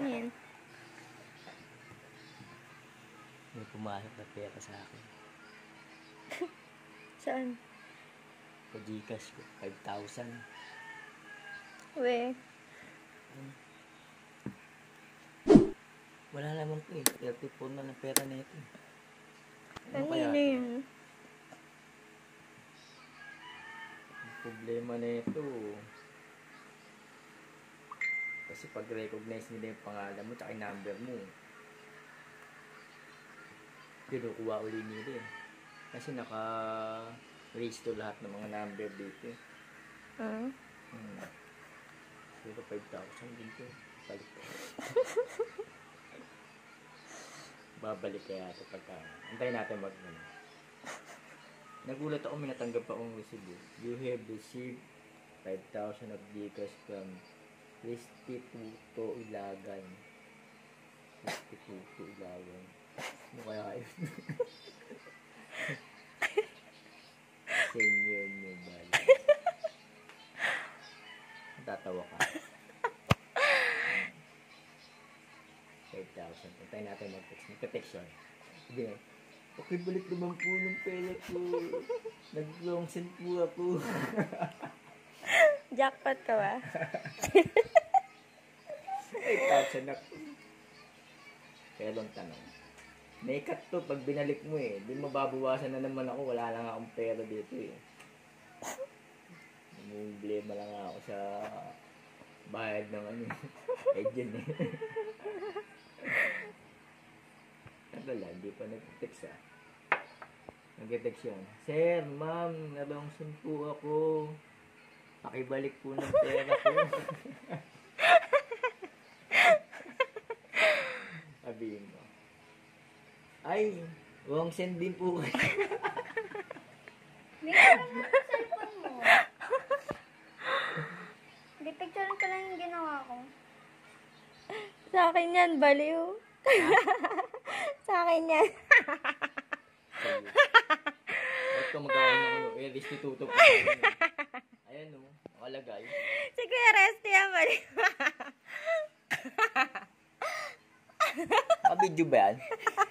yan? May pumasok na pera sa akin. Saan? Sa Gcash ko, 5,000. We. Wala naman ko eh. 34 na ng pera na ito. Ano Kanina kaya? yun. Ang problema na ito. Kasi pag recognize nila yung pangalan mo tsaka yung number mo, kinukuha uli nila eh. Kasi naka-raise to lahat ng mga number dito eh. Pero 5,000 dito. Balik ko. Babalik kaya ito pagka. Antayin natin mag-ano. Nagulat ako, may natanggap akong resibo. You have received 5,000 of Gcash from Christy Tuto Ilagan. Christy Tuto Ilagan. Ano kaya yun? Senior nyo bali. Tatawa ka. 5,000. Antayin natin mag-text. Magka-text yun. Sige na. Okay, balik naman po ng pera ko. Nag-long send po ako. Jackpot ka ba? 8,000 na. Kaya lang tanong. May cut to pag binalik mo eh. Di mababawasan na naman ako. Wala lang akong pera dito eh. Problema lang ako sa bayad ng ano. Agent eh. Wala, hindi pa nag-text ah. Nag-text yan. Sir, ma'am, nalongson po ako. Pakibalik po ng pera ko. Sabihin mo. Ay, wrong send din po kayo. Hindi ka lang sa cellphone mo. Hindi, picture ko lang yung ginawa ko. Sa akin yan, baliw. Sa akin yan. Ba't ka magkakaroon ng ano? Eh, restituto po. Ayan o, nakalagay. Si Kuya Resty yan, baliw. Nakabidyo ba yan?